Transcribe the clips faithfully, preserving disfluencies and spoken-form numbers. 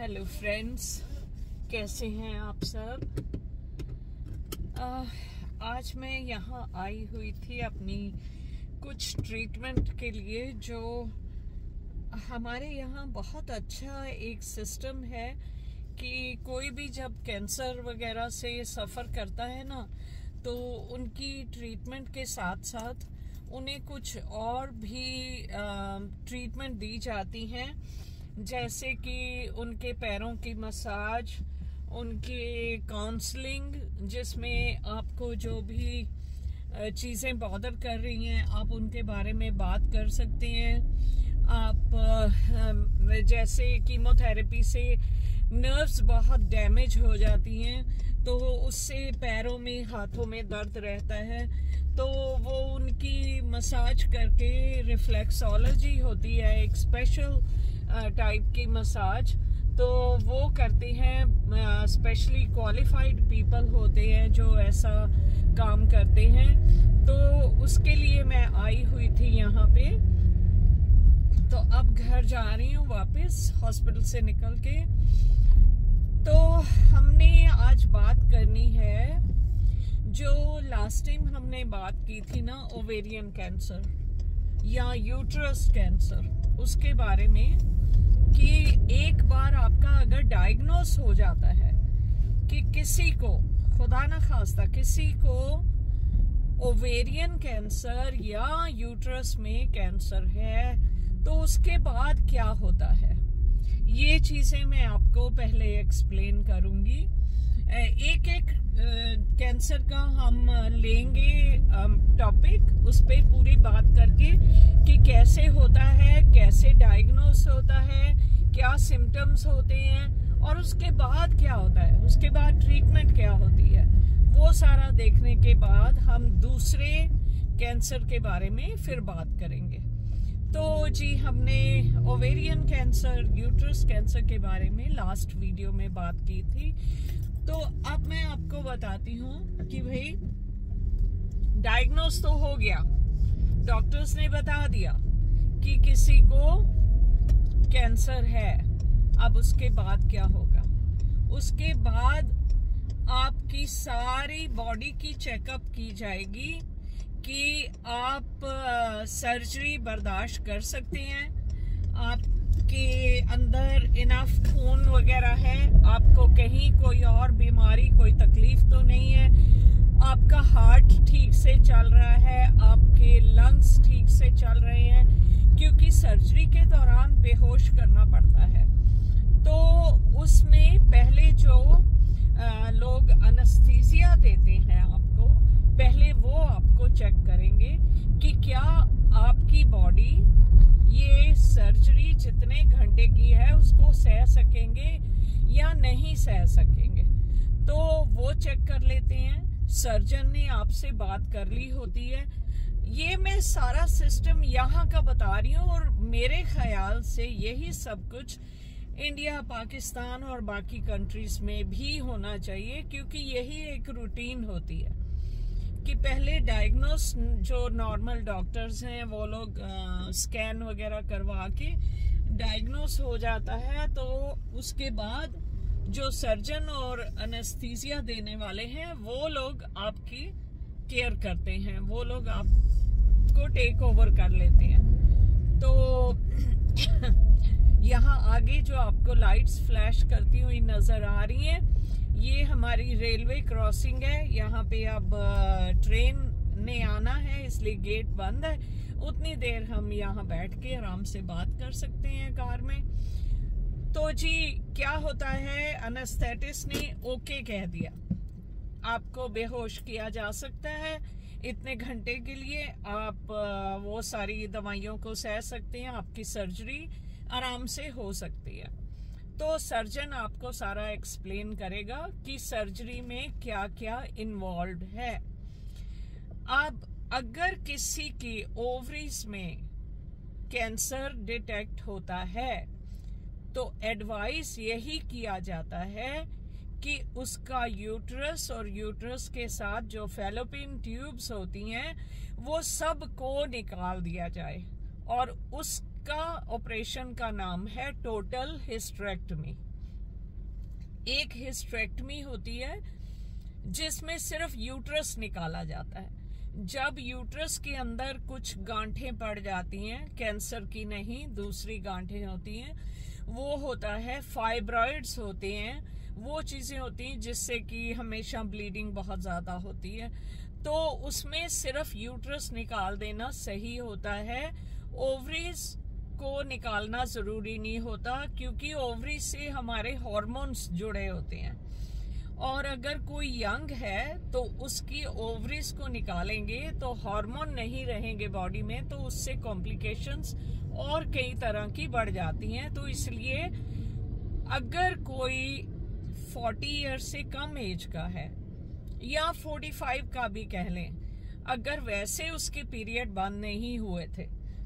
Hello friends, कैसे हैं आप सब। आ, आज मैं यहाँ आई हुई थी अपनी कुछ ट्रीटमेंट के लिए। जो हमारे यहाँ बहुत अच्छा एक सिस्टम है कि कोई भी जब कैंसर वगैरह से सफ़र करता है ना, तो उनकी ट्रीटमेंट के साथ साथ उन्हें कुछ और भी ट्रीटमेंट दी जाती हैं, जैसे कि उनके पैरों की मसाज, उनके काउंसलिंग, जिसमें आपको जो भी चीज़ें बॉदर कर रही हैं आप उनके बारे में बात कर सकते हैं। आप जैसे कीमोथेरेपी से नर्व्स बहुत डैमेज हो जाती हैं, तो उससे पैरों में हाथों में दर्द रहता है, तो वो उनकी मसाज करके, रिफ्लेक्सोलॉजी होती है एक स्पेशल टाइप की मसाज, तो वो करते हैं। स्पेशली क्वालिफाइड पीपल होते हैं जो ऐसा काम करते हैं। तो उसके लिए मैं आई हुई थी यहाँ पे। तो अब घर जा रही हूँ वापस हॉस्पिटल से निकल के। तो हमने आज बात करनी है, जो लास्ट टाइम हमने बात की थी ना, ओवेरियन कैंसर या यूट्रस कैंसर, उसके बारे में कि एक बार आपका अगर डायग्नोस हो जाता है कि किसी को, खुदा ना खास्ता किसी को ओवेरियन कैंसर या यूट्रस में कैंसर है, तो उसके बाद क्या होता है, ये चीज़ें मैं आपको पहले एक्सप्लेन करूंगी। एक एक कैंसर का हम लेंगे टॉपिक, उस पर पूरी बात करके कि कैसे होता है, कैसे डायग्नोस होता है, क्या सिम्टम्स होते हैं और उसके बाद क्या होता है, उसके बाद ट्रीटमेंट क्या होती है, वो सारा देखने के बाद हम दूसरे कैंसर के बारे में फिर बात करेंगे। तो जी, हमने ओवेरियन कैंसर, यूट्रस कैंसर के बारे में लास्ट वीडियो में बात की थी। तो अब मैं आपको बताती हूँ कि भाई डायग्नोस तो हो गया, डॉक्टर्स ने बता दिया कि किसी को कैंसर है। अब उसके बाद क्या होगा, उसके बाद आपकी सारी बॉडी की चेकअप की जाएगी कि आप सर्जरी बर्दाश्त कर सकते हैं, आपके अंदर इनफ खून वगैरह है, आपको कहीं कोई और बीमारी, कोई तकलीफ तो नहीं है, आपका हार्ट ठीक से चल रहा है, आपके लंग्स ठीक से चल रहे हैं, क्योंकि सर्जरी के दौरान बेहोश करना पड़ता है। तो उसमें पहले जो आ, लोग एनेस्थीसिया देते हैं आपको, पहले वो आपको चेक करेंगे कि क्या आपकी बॉडी ये सर्जरी जितने घंटे की है उसको सह सकेंगे या नहीं सह सकेंगे। तो वो चेक कर लेते हैं, सर्जन ने आपसे बात कर ली होती है। ये मैं सारा सिस्टम यहाँ का बता रही हूँ, और मेरे ख्याल से यही सब कुछ इंडिया, पाकिस्तान और बाकी कंट्रीज में भी होना चाहिए, क्योंकि यही एक रूटीन होती है कि पहले डायग्नोस, जो नॉर्मल डॉक्टर्स हैं वो लोग स्कैन वगैरह करवा के डायग्नोस हो जाता है, तो उसके बाद जो सर्जन और एनेस्थीसिया देने वाले हैं वो लोग आपकी केयर करते हैं, वो लोग आपको टेक ओवर कर लेते हैं। तो यहाँ आगे जो आपको लाइट्स फ्लैश करती हुई नजर आ रही हैं, ये हमारी रेलवे क्रॉसिंग है। यहाँ पे अब ट्रेन ने आना है, इसलिए गेट बंद है। उतनी देर हम यहाँ बैठ के आराम से बात कर सकते हैं कार में। तो जी, क्या होता है, एनेस्थेटिस्ट ने ओके कह दिया, आपको बेहोश किया जा सकता है इतने घंटे के लिए, आप वो सारी दवाइयों को सह सकते हैं, आपकी सर्जरी आराम से हो सकती है। तो सर्जन आपको सारा एक्सप्लेन करेगा कि सर्जरी में क्या क्या इन्वॉल्व है। अब अगर किसी की ओवरीज में कैंसर डिटेक्ट होता है, तो एडवाइस यही किया जाता है कि उसका यूट्रस और यूट्रस के साथ जो फैलोपियन ट्यूब्स होती हैं वो सब को निकाल दिया जाए, और उसका ऑपरेशन का नाम है टोटल हिस्टेरेक्टमी। एक हिस्टेरेक्टमी होती है जिसमें सिर्फ यूट्रस निकाला जाता है। जब यूट्रस के अंदर कुछ गांठें पड़ जाती हैं, कैंसर की नहीं, दूसरी गांठें होती हैं, वो होता है फाइब्रॉइड्स होते हैं, वो चीजें होती हैं जिससे कि हमेशा ब्लीडिंग बहुत ज्यादा होती है। तो उसमें सिर्फ यूट्रस निकाल देना सही होता है। ओवरीज को निकालना जरूरी नहीं होता, क्योंकि ओवरी से हमारे हार्मोन्स जुड़े होते हैं, और अगर कोई यंग है तो उसकी ओवरीज को निकालेंगे तो हार्मोन नहीं रहेंगे बॉडी में, तो उससे कॉम्प्लिकेशंस और कई तरह की बढ़ जाती हैं। तो इसलिए अगर कोई चालीस ईयर्स से कम एज का है या पैंतालीस का भी कह लें, अगर वैसे उसके पीरियड बंद नहीं हुए थे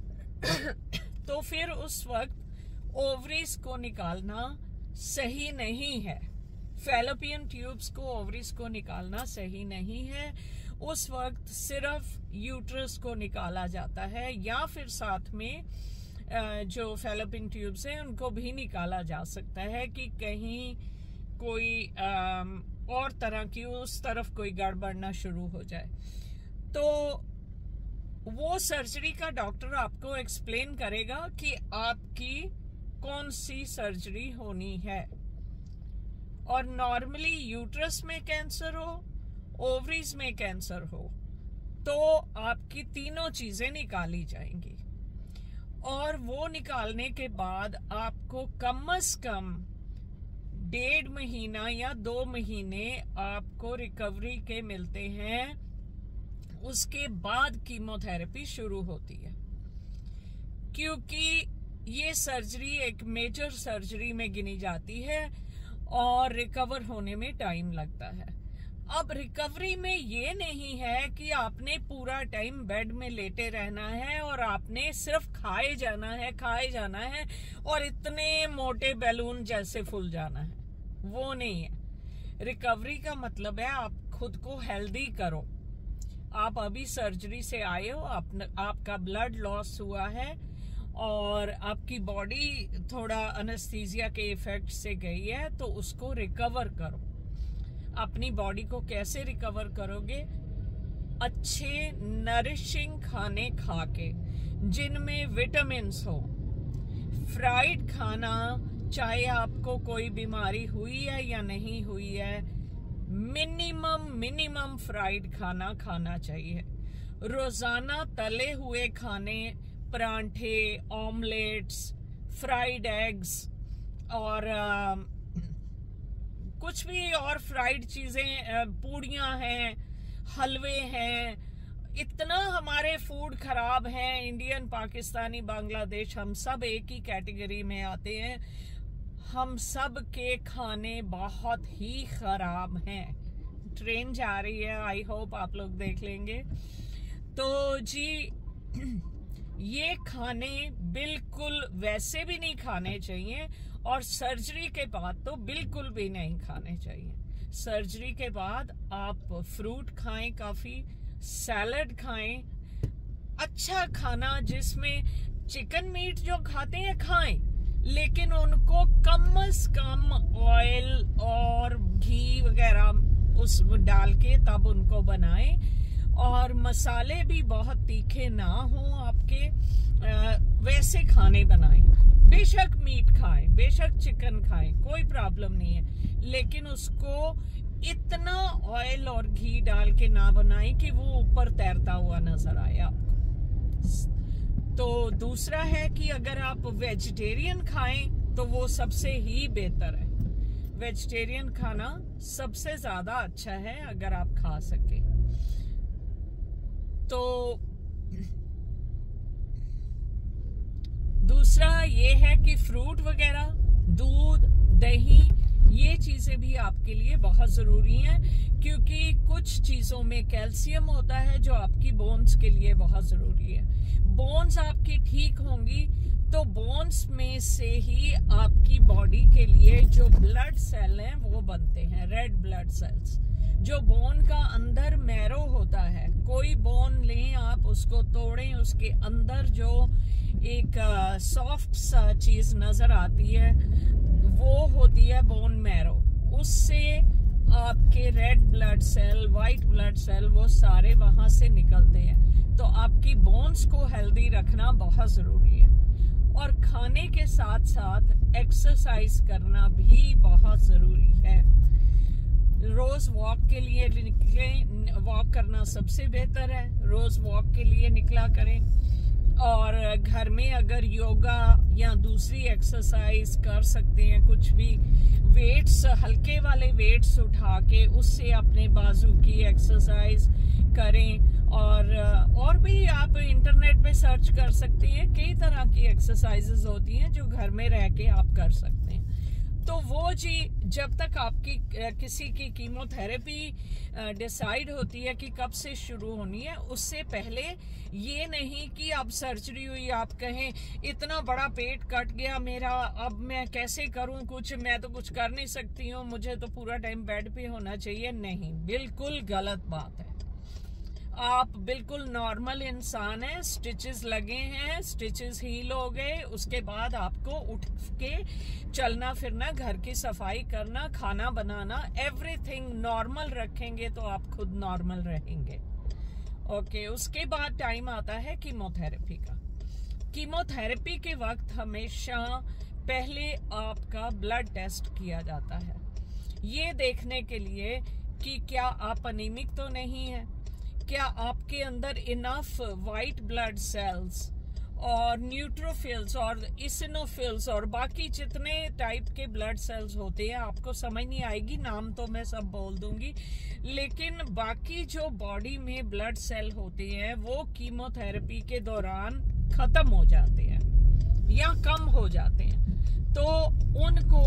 तो फिर उस वक्त ओवरीज को निकालना सही नहीं है। फैलोपियन ट्यूब्स को, ओवरीज को निकालना सही नहीं है। उस वक्त सिर्फ यूट्रस को निकाला जाता है, या फिर साथ में जो फैलोपियन ट्यूब्स हैं उनको भी निकाला जा सकता है कि कहीं कोई और तरह की उस तरफ कोई गड़बड़ ना शुरू हो जाए। तो वो सर्जरी का डॉक्टर आपको एक्सप्लेन करेगा कि आपकी कौन सी सर्जरी होनी है। और नॉर्मली यूट्रस में कैंसर हो, ओवरीज में कैंसर हो, तो आपकी तीनों चीजें निकाली जाएंगी, और वो निकालने के बाद आपको कम से कम डेढ़ महीना या दो महीने आपको रिकवरी के मिलते हैं। उसके बाद कीमोथेरेपी शुरू होती है, क्योंकि ये सर्जरी एक मेजर सर्जरी में गिनी जाती है और रिकवर होने में टाइम लगता है। अब रिकवरी में ये नहीं है कि आपने पूरा टाइम बेड में लेटे रहना है और आपने सिर्फ खाए जाना है खाए जाना है और इतने मोटे बैलून जैसे फूल जाना है, वो नहीं है। रिकवरी का मतलब है आप खुद को हेल्दी करो। आप अभी सर्जरी से आए हो, आप, आपका ब्लड लॉस हुआ है और आपकी बॉडी थोड़ा एनेस्थीसिया के इफेक्ट से गई है, तो उसको रिकवर करो। अपनी बॉडी को कैसे रिकवर करोगे? अच्छे नरिशिंग खाने खा के, जिनमें विटामिन्स हो। फ्राइड खाना, चाहे आपको कोई बीमारी हुई है या नहीं हुई है, मिनिमम मिनिमम फ्राइड खाना खाना चाहिए। रोजाना तले हुए खाने, परांठे, ऑमलेट्स, फ्राइड एग्स और आ, कुछ भी और फ्राइड चीजें, पूड़ियां हैं, हलवे हैं, इतना हमारे फूड खराब हैं। इंडियन, पाकिस्तानी, बांग्लादेश, हम सब एक ही कैटेगरी में आते हैं। हम सब के खाने बहुत ही खराब हैं। ट्रेन जा रही है, आई होप आप लोग देख लेंगे। तो जी ये खाने बिल्कुल वैसे भी नहीं खाने चाहिए, और सर्जरी के बाद तो बिल्कुल भी नहीं खाने चाहिए। सर्जरी के बाद आप फ्रूट खाएं, काफी सैलड खाएं, अच्छा खाना जिसमें चिकन मीट जो खाते हैं खाएं, लेकिन उनको कम से कम ऑयल और घी वगैरह उस डाल के तब उनको बनाएं। और मसाले भी बहुत तीखे ना हो आपके, आ, वैसे खाने बनाएं। बेशक मीट खाएं, बेशक चिकन खाएं, कोई प्रॉब्लम नहीं है, लेकिन उसको इतना ऑयल और घी डाल के ना बनाएं कि वो ऊपर तैरता हुआ नजर आए आपको। तो दूसरा है कि अगर आप वेजिटेरियन खाएं तो वो सबसे ही बेहतर है। वेजिटेरियन खाना सबसे ज्यादा अच्छा है अगर आप खा सके। तो दूसरा ये है कि फ्रूट वगैरह, दूध, दही, ये चीजें भी आपके लिए बहुत जरूरी हैं, क्योंकि कुछ चीजों में कैल्शियम होता है जो आपकी बोन्स के लिए बहुत जरूरी है। बोन्स आपकी ठीक होंगी तो बोन्स में से ही आपकी बॉडी के लिए जो ब्लड सेल हैं वो बनते हैं, रेड ब्लड सेल्स। जो बोन का अंदर मैरो होता है, कोई बोन लें आप, उसको तोड़ें, उसके अंदर जो एक सॉफ्ट सा चीज नजर आती है वो होती है बोन मैरो। उससे आपके red blood cell, white blood cell, वो सारे वहां से निकलते हैं। तो आपकी बोन्स को हेल्दी रखना बहुत जरूरी है। और खाने के साथ साथ एक्सरसाइज करना भी बहुत जरूरी है। रोज वॉक के लिए निकलें, वॉक करना सबसे बेहतर है। रोज वॉक के लिए निकला करें। और घर में अगर योगा या दूसरी एक्सरसाइज कर सकते हैं, कुछ भी वेट्स, हल्के वाले वेट्स उठा के उससे अपने बाजू की एक्सरसाइज करें। और और भी आप इंटरनेट पे सर्च कर सकते हैं, कई तरह की एक्सरसाइजेज होती हैं जो घर में रह के आप कर सकते हैं। तो वो जी, जब तक आपकी किसी की कीमोथेरेपी डिसाइड होती है कि कब से शुरू होनी है, उससे पहले ये नहीं कि अब सर्जरी हुई आप कहें इतना बड़ा पेट कट गया मेरा, अब मैं कैसे करूं कुछ, मैं तो कुछ कर नहीं सकती हूँ, मुझे तो पूरा टाइम बेड पे होना चाहिए। नहीं, बिल्कुल गलत बात है। आप बिल्कुल नॉर्मल इंसान हैं, स्टिचेस लगे हैं, स्टिचेस हील हो गए, उसके बाद आपको उठ के चलना फिरना, घर की सफाई करना, खाना बनाना, एवरीथिंग नॉर्मल रखेंगे तो आप खुद नॉर्मल रहेंगे। ओके, उसके बाद टाइम आता है कीमोथेरेपी का। कीमोथेरेपी के वक्त हमेशा पहले आपका ब्लड टेस्ट किया जाता है, ये देखने के लिए कि क्या आप अनीमिक तो नहीं है, क्या आपके अंदर इनफ वाइट ब्लड सेल्स और न्यूट्रोफिल्स और इसिनोफिल्स और बाकी जितने टाइप के ब्लड सेल्स होते हैं, आपको समझ नहीं आएगी, नाम तो मैं सब बोल दूंगी, लेकिन बाकी जो बॉडी में ब्लड सेल होते हैं वो कीमोथेरेपी के दौरान खत्म हो जाते हैं या कम हो जाते हैं। तो उनको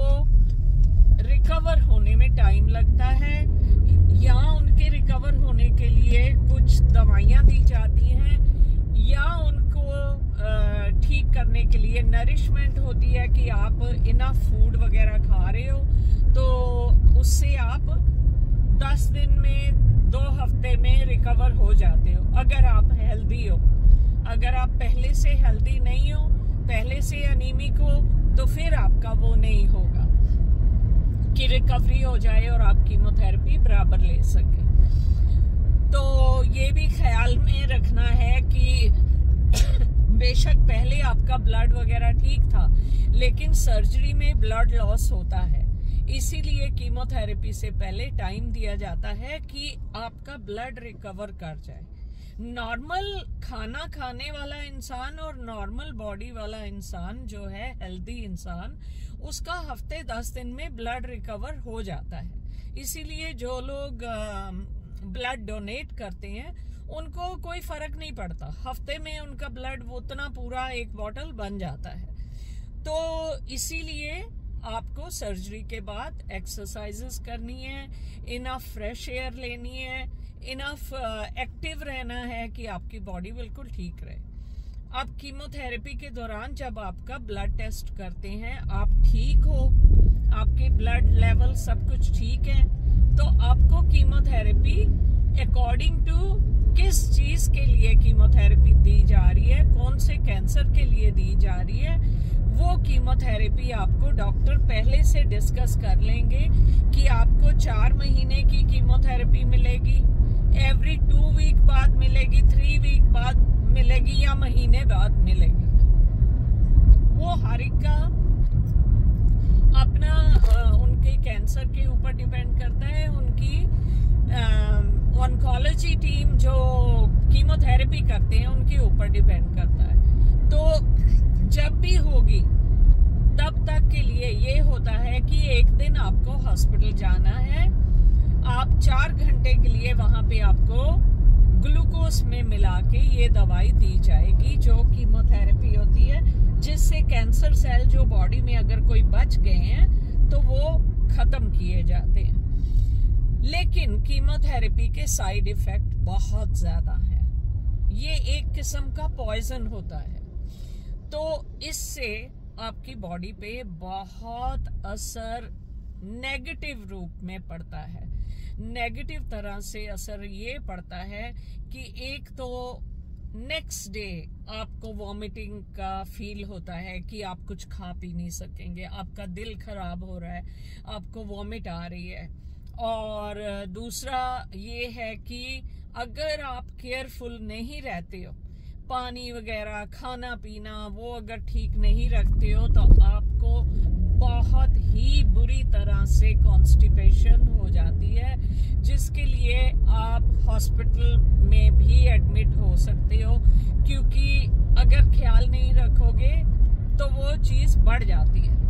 रिकवर होने में टाइम लगता है, या उनके रिकवर होने के लिए कुछ दवाइयाँ दी जाती हैं, या उनको ठीक करने के लिए नरिशमेंट होती है कि आप इनफ फूड वगैरह खा रहे हो, तो उससे आप दस दिन में, दो हफ्ते में रिकवर हो जाते हो अगर आप हेल्दी हो। अगर आप पहले से हेल्दी नहीं हो, पहले से अनीमिक हो, तो फिर आपका वो नहीं होगा कि रिकवरी हो जाए और आप कीमोथेरेपी बराबर ले सके। तो ये भी ख्याल में रखना है कि बेशक पहले आपका ब्लड वगैरह ठीक था, लेकिन सर्जरी में ब्लड लॉस होता है, इसीलिए कीमोथेरेपी से पहले टाइम दिया जाता है कि आपका ब्लड रिकवर कर जाए। नॉर्मल खाना खाने वाला इंसान और नॉर्मल बॉडी वाला इंसान जो है, हेल्दी इंसान, उसका हफ्ते दस दिन में ब्लड रिकवर हो जाता है। इसीलिए जो लोग ब्लड डोनेट करते हैं उनको कोई फर्क नहीं पड़ता, हफ्ते में उनका ब्लड उतना पूरा एक बॉटल बन जाता है। तो इसीलिए आपको सर्जरी के बाद एक्सरसाइजेस करनी है, इनफ फ्रेश एयर लेनी है, इनफ एक्टिव रहना है कि आपकी बॉडी बिल्कुल ठीक रहे। अब कीमोथेरेपी के दौरान जब आपका ब्लड टेस्ट करते हैं, आप ठीक हो, आपके ब्लड लेवल सब कुछ ठीक है, तो आपको कीमोथेरेपी अकॉर्डिंग टू किस चीज के लिए कीमोथेरेपी दी जा रही है, कौन से कैंसर के लिए दी जा रही है, वो कीमोथेरेपी आपको डॉक्टर पहले से डिस्कस कर लेंगे कि आपको चार महीने की कीमोथेरेपी मिलेगी, एवरी टू वीक बाद मिलेगी, थ्री वीक बाद मिलेगी, या महीने बाद मिलेगी। वो हर एक का अपना उनके कैंसर के ऊपर डिपेंड करता है, उनकी ऑन्कोलॉजी टीम जो कीमोथेरेपी करते हैं उनके ऊपर डिपेंड करता है। तो जब भी होगी तब तक के लिए ये होता है कि एक दिन आपको हॉस्पिटल जाना है, आप चार घंटे के लिए वहां पे आपको ग्लूकोज में मिला के ये दवाई दी जाएगी जो कीमोथेरेपी होती है, जिससे कैंसर सेल जो बॉडी में अगर कोई बच गए हैं तो वो खत्म किए जाते हैं। लेकिन कीमोथेरेपी के साइड इफेक्ट बहुत ज्यादा है, ये एक किस्म का पॉइजन होता है, तो इससे आपकी बॉडी पे बहुत असर नेगेटिव रूप में पड़ता है। नेगेटिव तरह से असर ये पड़ता है कि एक तो नेक्स्ट डे आपको वॉमिटिंग का फील होता है कि आप कुछ खा पी नहीं सकेंगे, आपका दिल खराब हो रहा है, आपको वॉमिट आ रही है। और दूसरा ये है कि अगर आप केयरफुल नहीं रहते हो, पानी वगैरह खाना पीना वो अगर ठीक नहीं रखते हो, तो आपको बहुत ही बुरी तरह से कॉन्स्टिपेशन हो जाती है, जिसके लिए आप हॉस्पिटल में भी एडमिट हो सकते हो, क्योंकि अगर ख्याल नहीं रखोगे तो वो चीज़ बढ़ जाती है।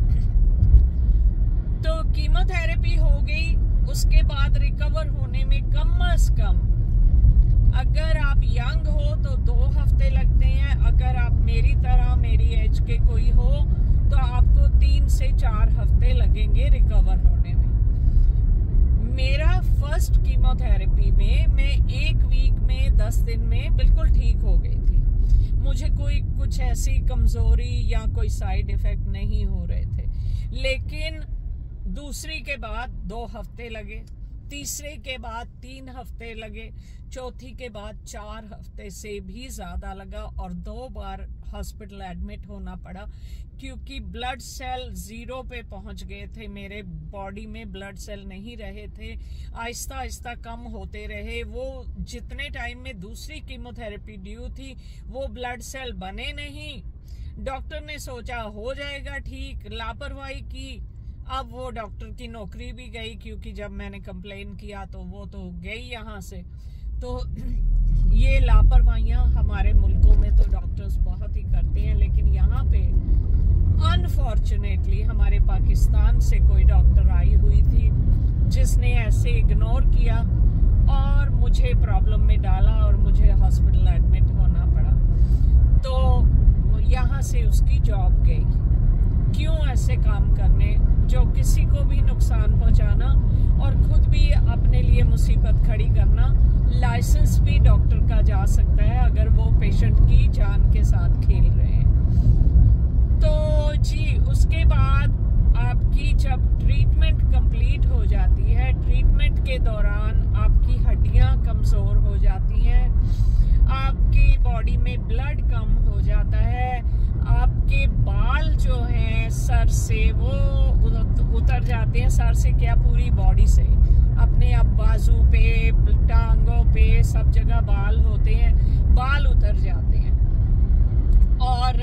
तो कीमोथेरेपी हो गई, उसके बाद रिकवर होने में कम से कम अगर आप यंग हो तो दो हफ्ते लगते हैं, अगर आप मेरी तरह मेरी एज के कोई हो तो आपको तीन से चार हफ्ते लगेंगे रिकवर होने में। मेरा फर्स्ट कीमोथेरेपी में मैं एक वीक में दस दिन में बिल्कुल ठीक हो गई थी। मुझे कोई कुछ ऐसी कमजोरी या कोई साइड इफेक्ट नहीं हो रहे थे, लेकिन दूसरी के बाद दो हफ्ते लगे, तीसरे के बाद तीन हफ्ते लगे, चौथी के बाद चार हफ्ते से भी ज़्यादा लगा और दो बार हॉस्पिटल एडमिट होना पड़ा, क्योंकि ब्लड सेल ज़ीरो पे पहुंच गए थे। मेरे बॉडी में ब्लड सेल नहीं रहे थे, आहिस्ता आहिस्ता कम होते रहे। वो जितने टाइम में दूसरी कीमोथेरेपी ड्यू थी वो ब्लड सेल बने नहीं। डॉक्टर ने सोचा हो जाएगा ठीक, लापरवाही की। अब वो डॉक्टर की नौकरी भी गई, क्योंकि जब मैंने कंप्लेन किया तो वो तो गई यहाँ से। तो ये लापरवाहियाँ हमारे मुल्कों में तो डॉक्टर्स बहुत ही करते हैं, लेकिन यहाँ पे अनफॉर्चुनेटली हमारे पाकिस्तान से कोई डॉक्टर आई हुई थी जिसने ऐसे इग्नोर किया और मुझे प्रॉब्लम में डाला और मुझे हॉस्पिटल एडमिट होना पड़ा। तो यहाँ से उसकी जॉब गई। क्यों ऐसे काम करने जो किसी को भी नुकसान पहुंचाना और खुद भी अपने लिए मुसीबत खड़ी करना। लाइसेंस भी डॉक्टर का जा सकता है अगर वो पेशेंट की जान के साथ खेल रहे हैं। तो जी उसके बाद आपकी जब ट्रीटमेंट कंप्लीट हो जाती है, ट्रीटमेंट के दौरान आपकी हड्डियां कमज़ोर हो जाती हैं, आपकी बॉडी में ब्लड कम हो जाता है, आपके बाल जो हैं सर से वो उतर जाते हैं, सर से क्या पूरी बॉडी से, अपने अब बाजू पे टांगों पे सब जगह बाल होते हैं, बाल उतर जाते हैं। और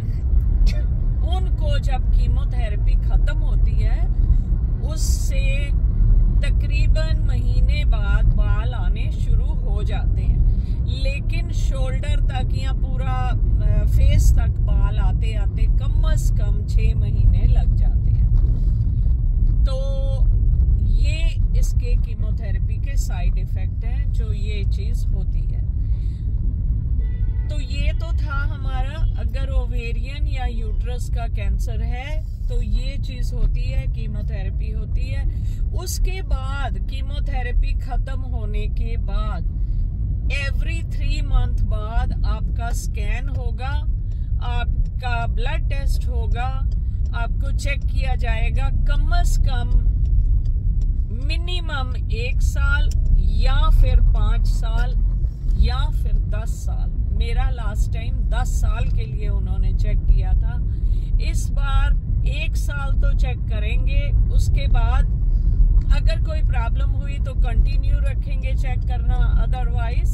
उनको जब कीमोथेरेपी ख़त्म होती है उससे तकरीबन महीने बाद बाल आने शुरू हो जाते हैं, लेकिन शोल्डर तक या पूरा फेस तक बाल आते आते कम से कम छः महीने लग जाते हैं। तो ये इसके कीमोथेरेपी के साइड इफ़ेक्ट हैं जो ये चीज़ होती है। तो ये तो था हमारा, अगर ओवेरियन या यूट्रस का कैंसर है तो ये चीज़ होती है, कीमोथेरेपी होती है। उसके बाद कीमोथेरेपी ख़त्म होने के बाद एवरी थ्री मंथ बाद आपका स्कैन होगा, आपका ब्लड टेस्ट होगा, आपको चेक किया जाएगा कम से कम मिनिमम एक साल या फिर पाँच साल या फिर दस साल। मेरा लास्ट टाइम दस साल के लिए उन्होंने चेक किया था, इस बार एक साल तो चेक करेंगे। उसके बाद अगर कोई प्रॉब्लम हुई तो कंटिन्यू रखेंगे चेक करना, अदरवाइज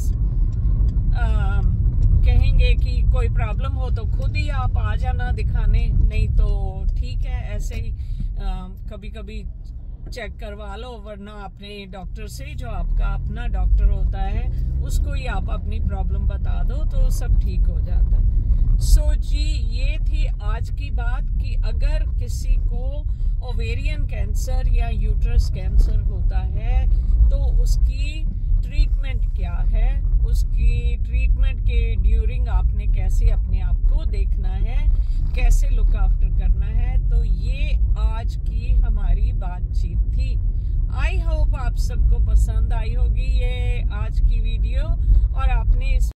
कहेंगे कि कोई प्रॉब्लम हो तो खुद ही आप आ जाना दिखाने, नहीं तो ठीक है ऐसे ही आ, कभी कभी चेक करवा लो, वरना अपने डॉक्टर से जो आपका अपना डॉक्टर होता है उसको ही आप अपनी प्रॉब्लम बता दो तो सब ठीक हो जाता है। सो जी ये थी आज की बात कि अगर किसी को ओवेरियन कैंसर या यूट्रस कैंसर होता है तो उसकी ट्रीटमेंट क्या है, उसकी ट्रीटमेंट के ड्यूरिंग आपने कैसे अपने आप को देखना है, कैसे लुक आफ्टर करना है। तो ये आज की हमारी बातचीत थी। आई होप आप सबको पसंद आई होगी ये आज की वीडियो और आपने इस